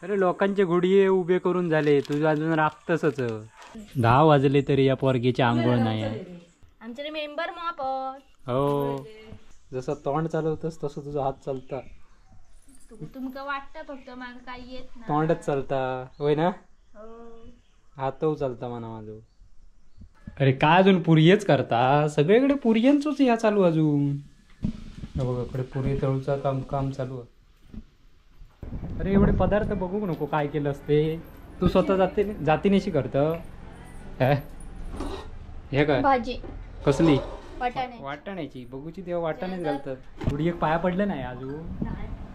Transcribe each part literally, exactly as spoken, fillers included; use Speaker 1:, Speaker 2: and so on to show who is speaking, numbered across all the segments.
Speaker 1: अरे लोकांचे गुढी उभे करून झाले, तुझं अजून राखतसच. दहा वाजले तरी या पोरगीची आंघोळ नाही आहे.
Speaker 2: आमचे मेंबर महापौर.
Speaker 1: हो, जसं तोंड चालवतस तसं तुझा हात चालता.
Speaker 2: तुमका वाटतं फक्त मला काही येत नाही.
Speaker 1: तोंडच चालता होय ना. हातव चालता म्हणा माझं. अरे काय अजून पुरीच करता, सगळीकडे पुरियांचंच या चालू अजून. बघा इकडे पुरी तळूचा काम काम चालू आहे. अरे एवढे पदार्थ बघू नको काय केलं असते. तू स्वतः जाते जातीनेशी करत हे काय
Speaker 2: भाजी
Speaker 1: कसली
Speaker 2: वाटाणे
Speaker 1: वाटाण्याची बघूची तेव्हा वाटाणेच घालतात. गुढी एक पाया पडलं नाही अजून.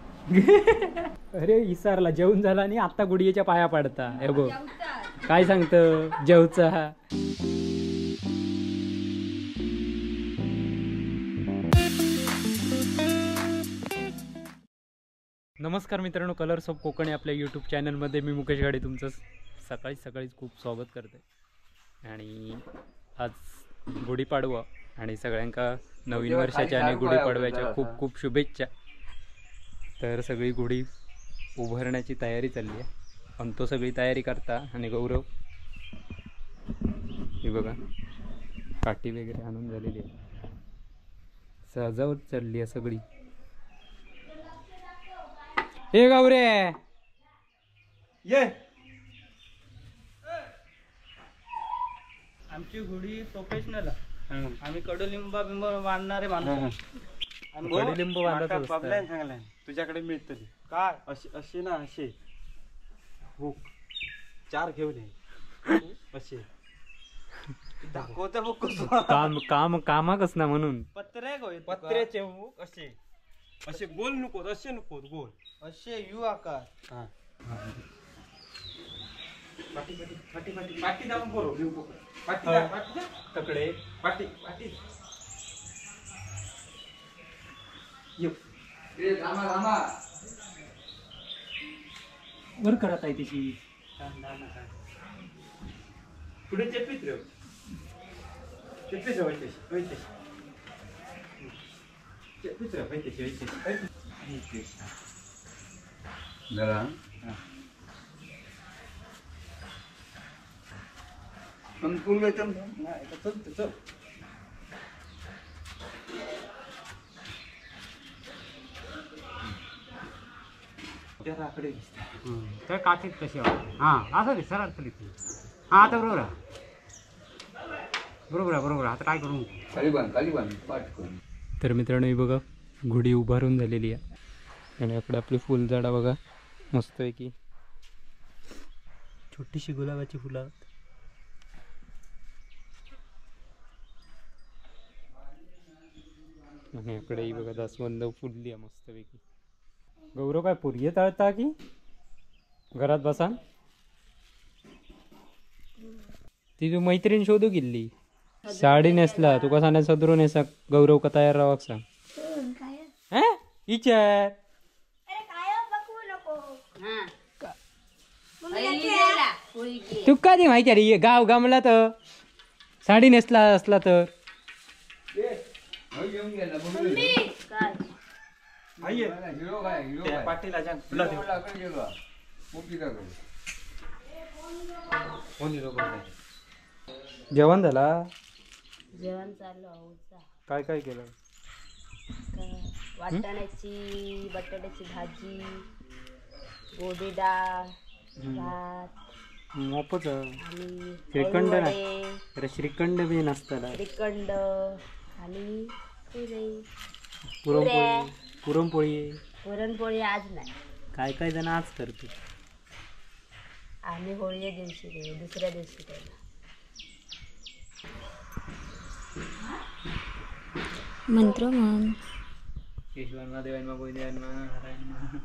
Speaker 1: अरे इसारला जेवण झाला आणि आता गुढीच्या पाया पडता. हे बघ काय सांगत जेवचा. नमस्कार मित्रांनो, कलर्स ऑफ कोकण आपल्या यूट्यूब चॅनलमध्ये मी मुकेश गाडे तुमचं सकाळी सकाळीच खूप स्वागत करते. आणि आज गुढीपाडवा आणि सगळ्यांका नवीन वर्षाच्या आणि गुढीपाडव्याच्या खूप खूप शुभेच्छा. तर सगळी गुढी उभारण्याची तयारी चालली आहे. अंतो सगळी तयारी करता आणि गौरव हे बघा काठी वगैरे आणून झालेली आहे. सजावट चालली आहे सगळी. हे गौरे
Speaker 3: ये आमची गुढी प्रोफेशनल. आम्ही कडुलिंबा बिंब बांधणारे माणूस.
Speaker 1: कडुलिंब बांधत
Speaker 3: चांगला तुझ्याकडे मिळतली काय अशी अशी ना असे हुक चार घेऊन ये असे दाखवते बघ कसं
Speaker 1: काम काम कामाकच ना म्हणून.
Speaker 3: पत्रे पत्र्याचे हुक असे असे गोल नको असे नको गोल असे यू आकार. हा पाटी पाटी पाटी पाटी पाटी दाबून बोलो पाटी पाटी
Speaker 1: तकडे
Speaker 3: पाटी पाटी ये
Speaker 4: ए रामा रामा
Speaker 1: वर करत आहे तिची.
Speaker 3: पुढे चेपीत रे चेपीत रे वैतेश वैतेश चेपीत रे वैतेश वैतेश
Speaker 4: जरा संपूर्ण एकदम
Speaker 3: नाही चल चल त्या आकडे
Speaker 5: तर काठीत कशी हां असं दे सर अडचणी हां आता बरोबर आहे बरोबर आहे बरोबर आहे. आता काय करू
Speaker 4: खाली बांध खाली बांध पाठ करून.
Speaker 1: तर मित्रांनो हे बघा गुढी उभारून झालेली आहे. आणि इकडे आपली फुलझाडा बघा मस्त आहे की छोटीशी गुलाबाची फुलं. आणि इकडेही बघा जास्वंद फुलली आहे मस्तपैकी. गौरव काय पुरी तळता की घरात बसा. ती तू मैत्रीण शोधू गेली साडी नेसला तुका सांगा सदरू नेसा गौरव का तयार राहा सांग. विचार तू कधी माहिती अरे गाव गमला तर साडी नेसला असला तर
Speaker 4: हिरो काय हिरो काय
Speaker 3: पाटीला जान
Speaker 4: हिरो लाकडे गेलो मोठी लाकडे
Speaker 3: कोण हिरो बोलतोय.
Speaker 1: जेवण झाला.
Speaker 2: जेवण चालू.
Speaker 1: काय काय केलं.
Speaker 2: वाटाण्याची बटाट्याची भाजी गोडी डाळ भात
Speaker 1: मोपच
Speaker 2: आणि
Speaker 1: श्रीखंड ना.
Speaker 2: वडे,
Speaker 1: अरे श्रीखंड बी नसताना
Speaker 2: श्रीखंड आणि पुरे
Speaker 1: पुरणपोळी पुरणपोळी
Speaker 2: पुरणपोळी आज नाही.
Speaker 1: काय काय जण आज करतो.
Speaker 2: आम्ही होळीच्या दिवशी देऊ दुसऱ्या दिवशी त्याला मंत्र म्हण.
Speaker 1: केशवांना देवांना गोविंदांना नारायणना.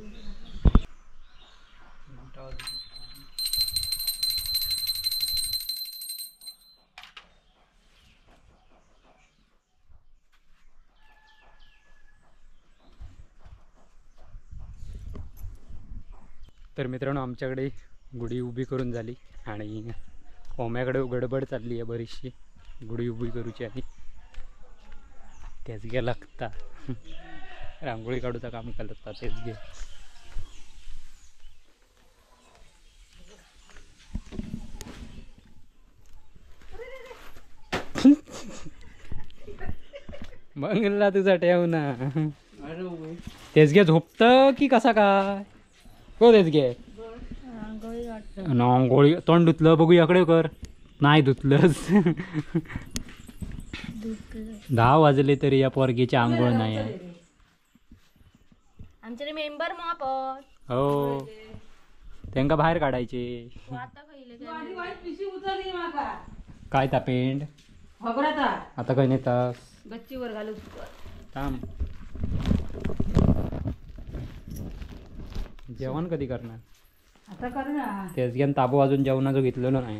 Speaker 1: तर मित्रांनो आमच्याकडे गुढी उभी करून झाली आणि ओम्याकडे गडबड चालली आहे बरीचशी गुढी उभी करूची. आणि त्याच घ्या लागता रांगोळी काढूचा काम करता तेच घे. बंगला तुझा ठेव ना. तेच घे झोपत की कसा काय हो तेच घे
Speaker 2: रांगोळी काढतो.
Speaker 1: गोळी तोंड धुतलं बघू याकडे कर. नाही धुतलंच. दहा वाजले तरी या पोरगीची आंघोळ नाही आहे.
Speaker 2: आमचे मेंबर महापौर
Speaker 1: हो त्यांका बाहेर काढायचे.
Speaker 2: आता खाईले काय
Speaker 1: काय ता पेंड आता काय नेतास
Speaker 2: गच्चीवर घालू.
Speaker 1: थांब. जेवण कधी करणार
Speaker 5: आता कर ना.
Speaker 1: तेच घेऊन ताबो अजून जेवणाचं घेतलेलं नाही.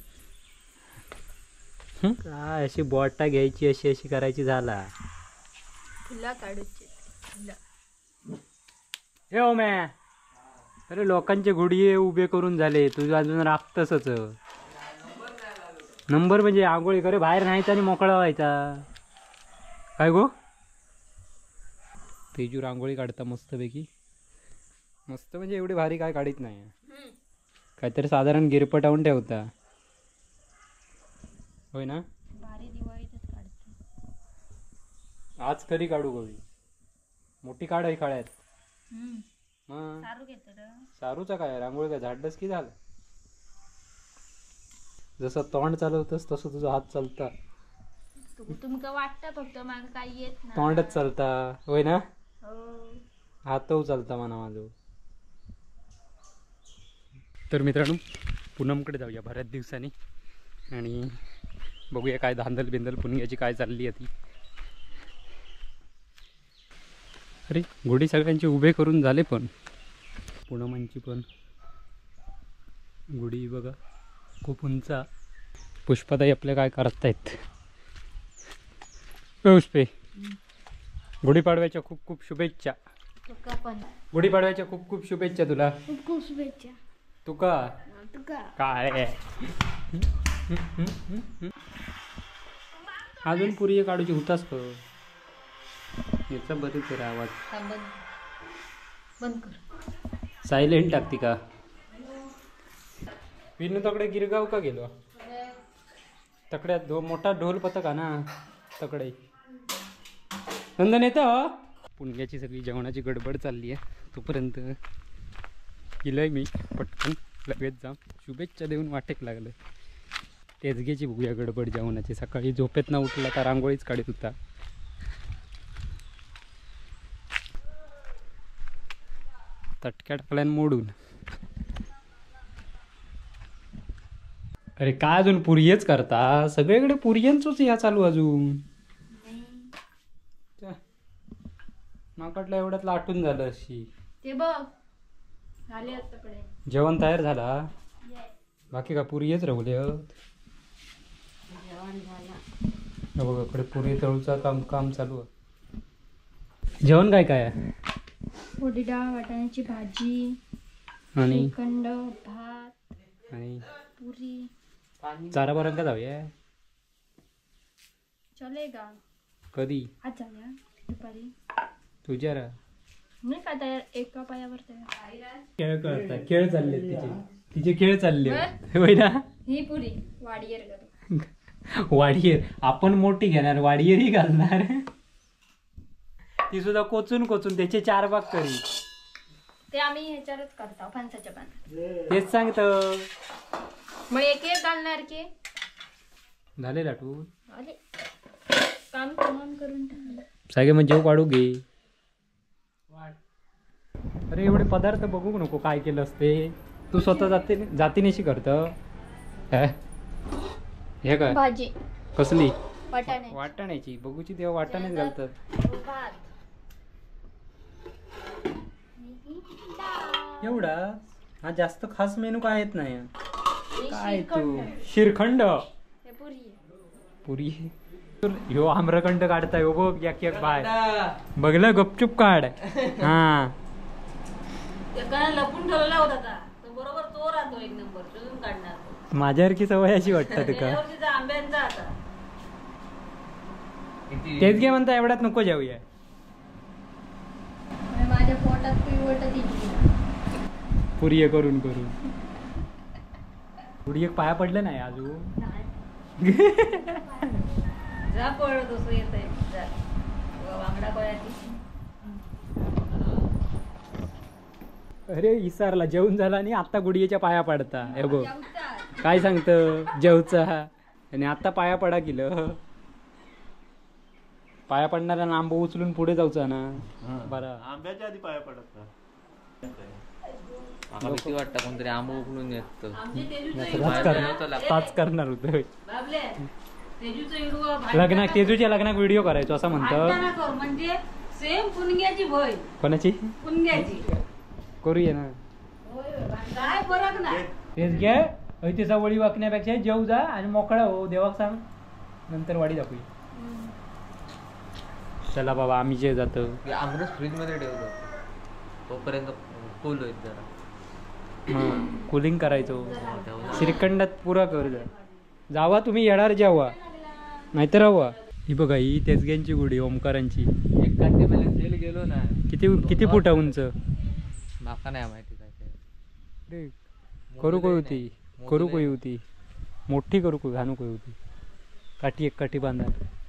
Speaker 1: हं? काय अशी बॉटा घ्यायची अशी अशी करायची झाला.
Speaker 2: फुला काढूचे फुला.
Speaker 1: हे ओ मॅ अरे लोकांचे घोडी उभे करून झाले तुझं अजून राखतसच. नंबर म्हणजे आंघोळी करे बाहेर नाहीचा आणि मोकळा व्हायचा काय गो. तेजू रांगोळी काढता मस्तपैकी. मस्त म्हणजे एवढी भारी काय काढीत नाही. काहीतरी साधारण गिरपटावून ठेवता होय ना.
Speaker 2: भारी दिवाळीतच काढते.
Speaker 1: आज तरी काढू गोळी मोठी काढ आहे काळ्यात.
Speaker 2: हम्म.
Speaker 1: मग
Speaker 2: सारू घेतो रे.
Speaker 1: सारूचा काय रांगोळी काय झाडलंच की झालं. जसं तोंड चालवतस तसं तुझा हात चालता.
Speaker 2: तू तुमका वाटतं फक्त माग काही येत ना.
Speaker 1: तोंडच चालता होय ना.
Speaker 2: हो.
Speaker 1: हातही चालता म्हणा माझं. तर मित्रांनो पूनमकडे जाऊया बऱ्याच दिवसांनी आणि बघूया काय धांदल बिंदल पुणग्याची काय चालली आहे ती. अरे घोडी सगळ्यांची उभे करून झाले पण पूनमांची पण घोडी बघा खूप उंचा. पुष्पाताई आपल्या काय करतायत. पुष्पे गुढीपाडव्याच्या खूप खूप शुभेच्छा.
Speaker 2: तुका पण
Speaker 1: गुढीपाडव्याच्या खूप खूप शुभेच्छा तुला.
Speaker 2: खूप खूप शुभेच्छा.
Speaker 1: तुका
Speaker 2: तुका
Speaker 1: काय अजून पुरी काढूची होताच का याचा बरेच रे आवाज.
Speaker 2: बंद बंद कर.
Speaker 1: सायलेंट टाकते का. विनू तकडे गिरगाव का गेलो तकड्यात दो मोठा ढोल पथक ना तकडे नंदन येतं. पुणग्याची सगळी जेवणाची गडबड चालली आहे तोपर्यंत गेलोय मी पटकन लगेच जाम शुभेच्छा देऊन वाटेक लागलं. तेजगेची बघूया गडबड जेवणाची. सकाळी झोपेत ना उठला तर रांगोळीच काढत होता. तटक्या टाकल्यान मोडून. अरे काय अजून पुरियच करता सगळीकडे पुरियांचंच या चालू अजून. माकडला एवढ्यात लाटून झालं अशी.
Speaker 2: ते बघ झाले आताकडे.
Speaker 1: जेवण तयार झाला बाकी का पुरीच राहुले.
Speaker 2: जेवण झालं.
Speaker 1: बघा इकडे पुरी तळूचा काम काम चालू आहे. जेवण काय काय आहे.
Speaker 2: उडीद डाळ वाटाण्याची भाजी
Speaker 1: आणि
Speaker 2: श्रीखंड भात
Speaker 1: आणि
Speaker 2: पुरी.
Speaker 1: चारा बरं का जाऊया
Speaker 2: चलेगा.
Speaker 1: कधी
Speaker 2: आज जाऊया दुपारी.
Speaker 1: तुझ्या रा
Speaker 2: नाही का तयार एका पायावर तयार.
Speaker 1: खेळ करता खेळ चालले तिचे तिचे खेळ चालले होय ना.
Speaker 2: ही पुरी वाडियर कर.
Speaker 1: वाडियर आपण मोठी घेणार वाडियरही घालणार. ती सुद्धा कोचून कोचून त्याचे चार भाग करी.
Speaker 2: ते आम्ही ह्याच्यावरच करतो फणसाच्या पानात.
Speaker 1: तेच सांगत
Speaker 2: मग एक एक घालणार की
Speaker 1: झाले लाटून.
Speaker 2: अरे काम तमाम करून टाकलं.
Speaker 1: सगळे मग जेव काढू घे. अरे एवढे पदार्थ बघू नको काय केलं असते. तू स्वतः जाते जातीनेशी करत हे काय
Speaker 2: भाजी
Speaker 1: कसली
Speaker 2: वाटाणे
Speaker 1: वाटाण्याची बघूची तेव्हा वाटाणेच घालतात.
Speaker 2: भात
Speaker 1: एवढा हा जास्त खास मेनू काय येत नाही.
Speaker 2: आणि
Speaker 1: काय तू
Speaker 2: श्रीखंड.
Speaker 1: श्रीखंड
Speaker 2: हे पुरी आहे.
Speaker 1: पुरी ह्यो आम्रखंड काढताय हो बघ एक एक बाय बघलं गपचूप काढ. हा
Speaker 2: लपून ठेवलेला होता आता. तो बरोबर तो राहतो एक नंबर शोधून काढणार.
Speaker 1: माझ्यासारखी सवय अशी वाटतं तुका.
Speaker 2: यावर्षीचा आंब्यांचा आता.
Speaker 1: तेच घे म्हणता एवढ्यात नको जाऊया.
Speaker 2: माझ्या पोटात पिवटत येईल.
Speaker 1: पुरी करून करून पुरी एक पाया पडलं नाही अजून.
Speaker 2: जा पळत असं येत आहे. वांगडा गोळ्याची
Speaker 1: अरे इसारला जेवण झाला आणि आता गुडियेच्या पाया पडता हे बघ काय सांगतं जेवचा आणि आता पाया पडा केलं पाया पडणारा आंबो उचलून पुढे जाऊचा ना बरं
Speaker 3: आंब्याच्या आधी पाया पडत ना.
Speaker 6: मला भीती वाटतं कोणतरी आंबा उकळून येत
Speaker 1: ताच करणार ताच करणार होतं
Speaker 2: बाबले तेजूचं हिरवं
Speaker 1: लग्नात तेजूच्या लग्नात व्हिडिओ करायचो असं म्हणतं
Speaker 2: भांडणं कर म्हणजे सेम पुणग्याची भय
Speaker 1: कोणाची
Speaker 2: पुणग्याची
Speaker 1: करूया ना
Speaker 2: काय फरक नाही
Speaker 1: तेच घे ऐतीचा वळी वाकण्यापेक्षा जेव जा आणि मोकळा हो देवाक सांग नंतर वाडी दाखवूया चला बाबा आम्ही जे जातो
Speaker 6: आमरस फ्रीज मध्ये ठेवतो तोपर्यंत कूल होईल जरा
Speaker 1: कुलिंग करायचो श्रीखंडात पुरा कर जा जावा तुम्ही येणार जेव्हा नाहीतर हवा ही बघा ही तेजग्यांची गुढी ओमकारांची
Speaker 6: एक कांदे मला तेल गेलो ना
Speaker 1: किती किती फुटा उंच
Speaker 6: माका नाही माहिती काय ते
Speaker 1: करू कोई होती करू कोई होती मोठी करू कोई घाणू कोई होती काठी एक काठी बांधा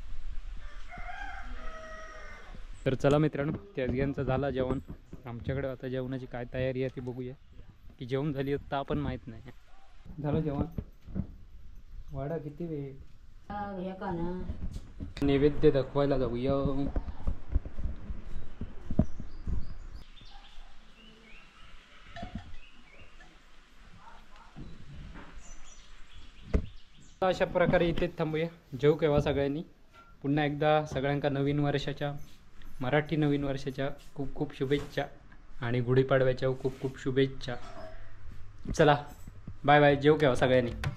Speaker 1: तर चला मित्रांनो तेजग्यांचं झाला जेवण आमच्याकडे आता जेवणाची काय तयारी आहे ती बघूया की जेवण झाली तर आपण माहित नाही झालं जेवण वाडा किती वेळ
Speaker 2: हे का ना
Speaker 1: नैवेद्य दाखवायला जाऊया अशा प्रकारे इथेच थांबूया जेव केव्हा सगळ्यांनी पुन्हा एकदा सगळ्यांका नवीन वर्षाच्या मराठी नवीन वर्षाच्या खूप खूप शुभेच्छा आणि गुढीपाडव्याच्या खूप खूप शुभेच्छा चला बाय बाय जेव केव्हा सगळ्यांनी